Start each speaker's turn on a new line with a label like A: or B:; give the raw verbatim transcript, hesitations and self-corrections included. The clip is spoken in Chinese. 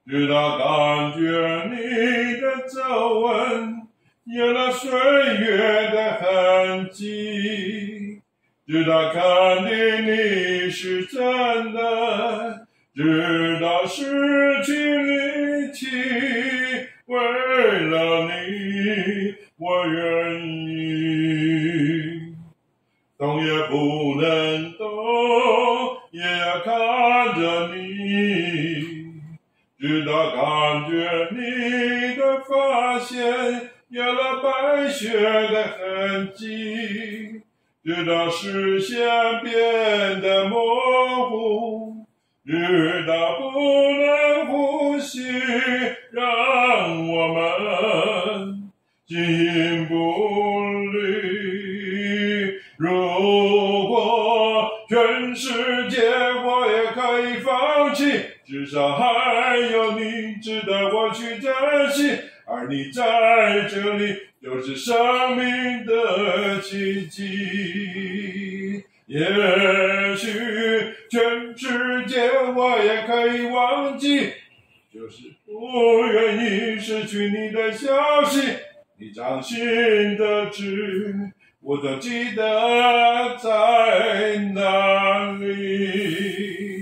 A: 直到感觉你的皱纹有了岁月的痕迹，直到看见你是真的，直到失去力气，为了你我愿意动也不能动，也要看着你，直到感觉你的发线有了白雪的痕迹，直到视线变得模糊，直到不能呼吸，让我们进步离。如果全世界我也可以放弃，至少还有你值得我去珍惜，而你在这里就是生命的奇迹。也许全世界我也可以忘记，就是不愿意失去你的消息。你掌心的痣我都记得在哪里。